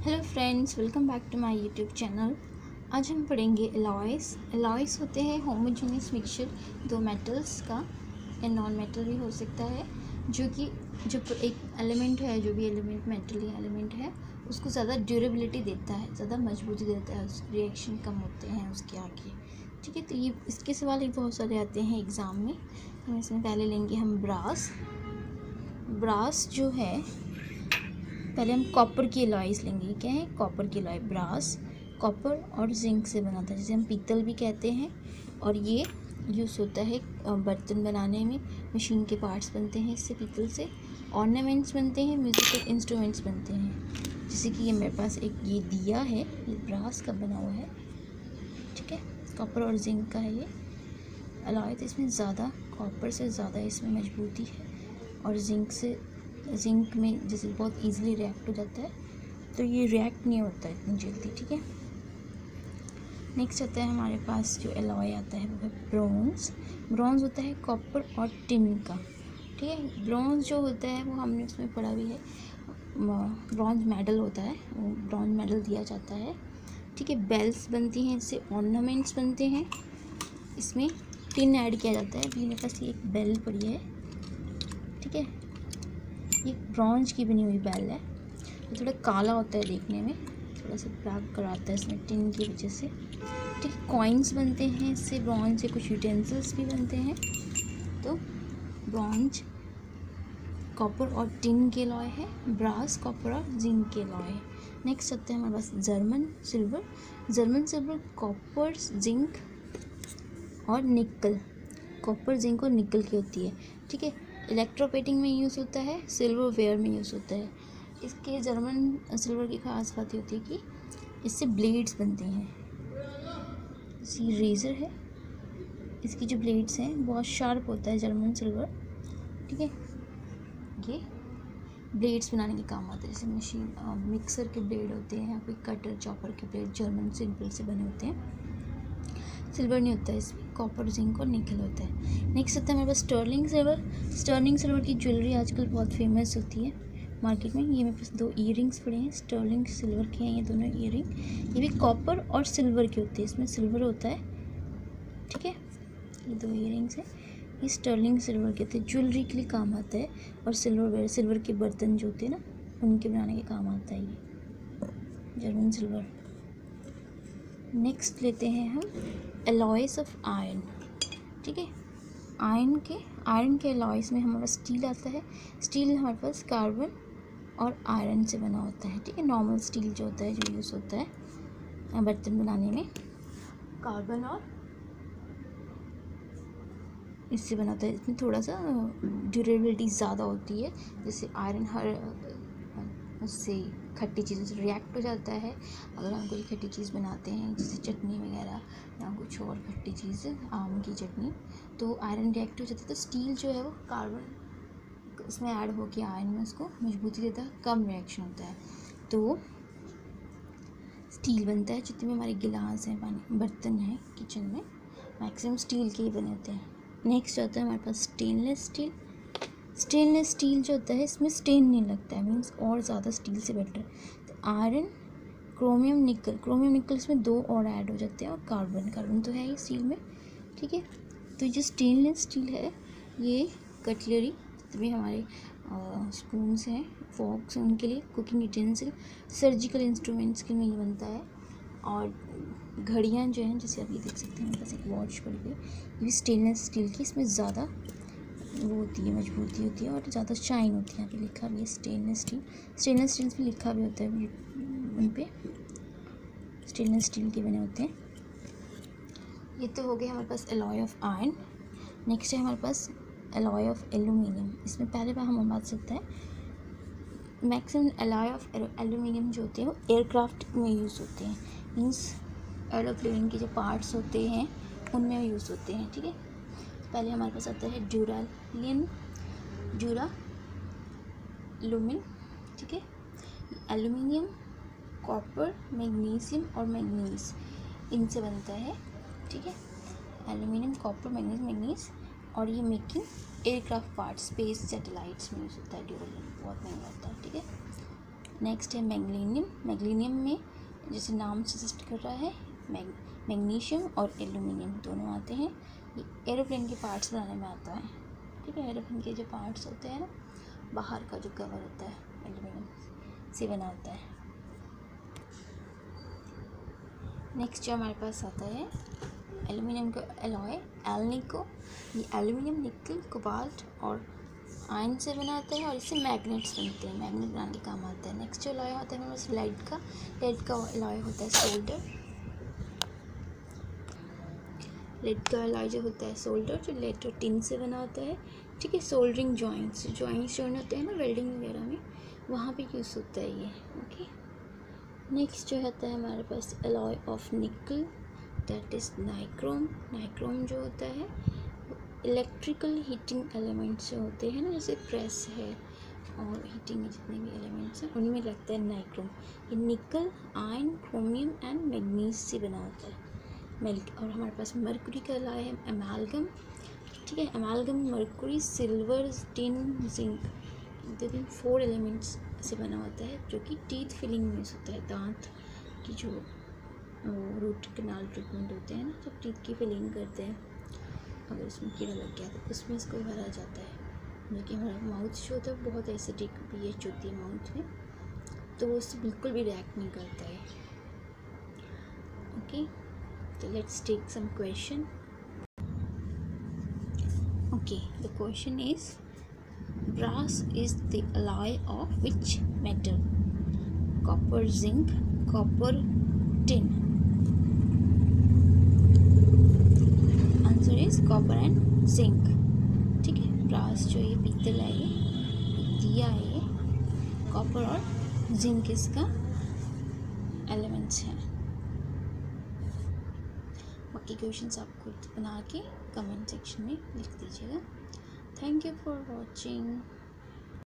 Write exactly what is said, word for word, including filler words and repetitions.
Hello friends, welcome back to my YouTube channel. आज हम पढ़ेंगे एलॉयस। एलॉयस होते हैं होमोजेनियस मिक्सचर दो मेटल्स का, या नॉन मेटल भी हो सकता है, जो कि जो एक एलिमेंट है, जो भी एलिमेंट मेटल या एलिमेंट है, उसको ज़्यादा ड्यूरेबिलिटी देता है, ज़्यादा मजबूती देता है, रिएक्शन कम होते हैं उसके आगे। ठीक है, तो ये इसके सवाल ही बहुत सारे आते हैं एग्ज़ाम में। हम इसमें पहले लेंगे हम ब्रास। ब्रास जो है, पहले हम कॉपर की एलॉयस लेंगे। क्या है? कॉपर की एलॉय। ब्रास कॉपर और जिंक से बना था, जिसे हम पीतल भी कहते हैं, और ये यूज़ होता है बर्तन बनाने में। मशीन के पार्ट्स बनते हैं इससे, पीतल से। ऑर्नामेंट्स बनते हैं, म्यूजिकल इंस्ट्रूमेंट्स बनते हैं। जैसे कि ये मेरे पास एक ये दिया है, ये ब्रास का बना हुआ है। ठीक है, कॉपर और जिंक का है ये एलॉय। तो इसमें ज़्यादा कॉपर से ज़्यादा इसमें मजबूती है, और जिंक से जिंक में जैसे बहुत इजीली रिएक्ट हो जाता है, तो ये रिएक्ट नहीं होता है इतनी जल्दी। ठीक है, नेक्स्ट आता है हमारे पास जो एलॉय आता है वो है ब्रॉन्ज। ब्रॉन्ज होता है कॉपर और टिन का। ठीक है, ब्रॉन्ज जो होता है वो हमने उसमें पढ़ा भी है, ब्रॉन्ज मेडल होता है, वो ब्रॉन्ज मेडल दिया जाता है। ठीक है, बेल्स बनती हैं इससे, ऑर्नामेंट्स बनते हैं इसमें, टिन ऐड किया जाता है। अभी मेरे पास ये एक बेल पड़ी है। ठीक है, ये ब्रॉन्ज की बनी हुई बेल है। ये थोड़ा काला होता है देखने में, थोड़ा सा ब्लैक कराता है इसमें टिन की वजह से। ठीक है, कॉइन्स बनते हैं इससे, ब्रॉन्ज से कुछ यूटेंसिल्स भी बनते हैं। तो ब्रॉन्ज कॉपर और टिन के एलॉय है, ब्रास कॉपर और जिंक के एलॉय है। नेक्स्ट आता है हमारे पास German silver. German silver copper, zinc और निकल। कॉपर, जिंक और निकल की होती है। ठीक है, इलेक्ट्रोपेटिंग में यूज़ होता है, सिल्वर वेयर में यूज़ होता है। इसके जर्मन सिल्वर की खास बात ये होती है कि इससे ब्लेड्स बनते हैं। ये रेज़र है, इसकी जो ब्लेड्स हैं बहुत शार्प होता है जर्मन सिल्वर। ठीक है, ये ब्लेड्स बनाने के काम आते हैं, जैसे मशीन मिक्सर के ब्लेड होते हैं, या फिर कटर चॉपर के ब्लेड जर्मन सिल्वर से बने होते हैं। सिल्वर नहीं होता है इसमें, कॉपर, जिंक और निकल होता है। नेक्स्ट आता है हमारे पास स्टर्लिंग सिल्वर। स्टर्लिंग सिल्वर की ज्वेलरी आजकल बहुत फेमस होती है मार्केट में। ये मेरे पास दो ईयरिंग्स पड़े हैं, स्टर्लिंग सिल्वर के हैं ये दोनों ईयरिंग। ये भी कॉपर और सिल्वर की होती है, इसमें सिल्वर होता है। ठीक है, ये दो ईयरिंग्स हैं, ये स्टर्लिंग सिल्वर के होते हैं, ज्वेलरी के लिए काम आता है। और सिल्वर वेयर, सिल्वर के बर्तन जो होते हैं ना, उनके बनाने के काम आता है ये जर्मन सिल्वर। नेक्स्ट लेते हैं हम एलॉयस ऑफ आयरन। ठीक है, आयरन के आयरन के एलॉयस में हमारे पास स्टील आता है। स्टील हमारे पास कार्बन और आयरन से बना होता है। ठीक है, नॉर्मल स्टील जो होता है, जो यूज़ होता है बर्तन बनाने में, कार्बन और इससे बना होता है। इसमें थोड़ा सा ड्यूरेबिलिटी ज़्यादा होती है, जैसे आयरन हर उससे खट्टी चीज़ों से रिएक्ट हो जाता है। अगर हम कोई खट्टी चीज़ बनाते हैं, जैसे चटनी वगैरह या कुछ और खट्टी चीज़, आम की चटनी, तो आयरन रिएक्ट हो जाता है। तो स्टील जो है वो कार्बन उसमें ऐड होकर आयरन में उसको मजबूती देता है, कम रिएक्शन होता है, तो स्टील बनता है। जितने भी हमारे गिलास हैं, पानी बर्तन हैं किचन में, मैक्सिमम स्टील के ही बने होते हैं। नेक्स्ट आता है हमारे पास स्टेनलेस स्टील। स्टेनलेस स्टील जो होता है, इसमें स्टेन नहीं लगता है, मीन्स और ज़्यादा स्टील से बेटर। तो आयरन, क्रोमियम, निकल। क्रोमियम निकल इसमें दो और ऐड हो जाते हैं, और कार्बन कार्बन तो है ही स्टील में। ठीक है, तो जो स्टेनलेस स्टील है, ये कटलरी, तभी हमारे स्पून्स हैं, फॉक्स हैं, उनके लिए, कुकिंग यूटेंसिल, सर्जिकल इंस्ट्रूमेंट्स के लिए ये बनता है। और घड़ियाँ जो हैं, जैसे आप ये देख सकते हैं, मेरे पास एक वॉच पड़ी हुई, ये भी स्टेनलेस स्टील की, इसमें ज़्यादा वो होती है, मजबूती होती है, और ज़्यादा शाइन होती है। यहाँ पे लिखा भी है स्टेनलेस स्टील। स्टेनलेस स्टील पे लिखा भी होता है, उन पे स्टेनलेस स्टील के बने होते हैं। ये तो हो गया हमारे पास एलॉय ऑफ आयरन। नेक्स्ट है हमारे पास एलॉय ऑफ एल्यूमिनियम। इसमें पहले बार हम बात सकते हैं, मैक्सिमम एलॉय ऑफ एल्यूमिनियम जो होते हैं वो एयरक्राफ्ट में यूज़ होते हैं, मीन्स एरोप्लेन के जो पार्ट्स होते हैं उनमें यूज़ होते हैं। ठीक है, पहले हमारे पास आता है ड्यूरालिन, ड्यूरा लुमिन। ठीक है, एल्यूमिनियम, कॉपर, मैग्नीशियम और मैग्नीज, इनसे बनता है। ठीक है, एल्यूमिनियम, कॉपर, मैग्नीज, मैग्नीज, और ये making aircraft part, space satellites में यूज़ होता है। ड्यूरालिन बहुत महंगा होता है। ठीक है, नेक्स्ट है मैग्नीशियम। मैग्नीशियम में जैसे नाम सजेस्ट कर रहा है मैग मैग्नीशियम और एल्यूमिनियम दोनों आते हैं। ये एरोप्लेन के पार्ट्स बनाने में आता है। ठीक है, एरोप्लेन के जो पार्ट्स होते हैं ना, बाहर का जो कवर होता है एल्यूमिनियम से बना होता है। नेक्स्ट जो हमारे पास आता है एल्यूमिनियम का एलॉय एल्निको। ये एल्यूमिनियम, निकल, कोबाल्ट और आयरन से बनाते हैं और इससे मैग्नेट्स बनते हैं, मैग्नेट बनाने के काम आता है। नेक्स्ट जो एलॉय होता है हमारे पास लेड का। लेड का एलॉय होता है सोल्डर। लेड का एलॉय जो होता है सोल्डर, जो लेड और टिन से बना होता है। ठीक है, सोल्डरिंग जॉइंट्स जॉइंट्स जो होते हैं ना वेल्डिंग वगैरह में, वहाँ पे यूज़ होता है ये। ओके, नेक्स्ट जो होता है हमारे पास alloy of nickel, that is nichrome. Nichrome जो होता है इलेक्ट्रिकल हीटिंग एलिमेंट्स जो होते हैं ना, जैसे प्रेस है और हीटिंग के जितने भी एलिमेंट्स हैं उनमें लगता है नाइक्रोम। ये निकल, आयरन, क्रोमियम एंड मैग्नीज से बना होता है। मिल्क और हमारे पास मरकुरी का एलॉय है amAlgum। ठीक है, amAlgum mercury, silver, tin, zinc, दिन फोर एलिमेंट्स से बना होता है, जो कि टीथ फिलिंग में यूज़ होता है। दांत की जो रूट कनाल ट्रीटमेंट होते हैं ना, जब टीथ की फिलिंग करते हैं, अगर उसमें कीड़ा लग गया तो उसमें इसको भरा जाता है। जो कि हमारा माउथ जो होता है बहुत एसिडिक पीएच होती है माउथ में, तो वो उससे बिल्कुल भी रिएक्ट नहीं करता है। ओके, तो let's take some question. Okay, the question is brass is the alloy of which metal? Copper, zinc, copper, tin. Answer is copper and zinc. ठीक है, brass जो ये पीतल है, ये दिया है, ये कॉपर और जिंक इसका एलिमेंट्स हैं। बाकी क्वेश्चंस आप खुद बना के कमेंट सेक्शन में लिख दीजिएगा। Thank you for watching.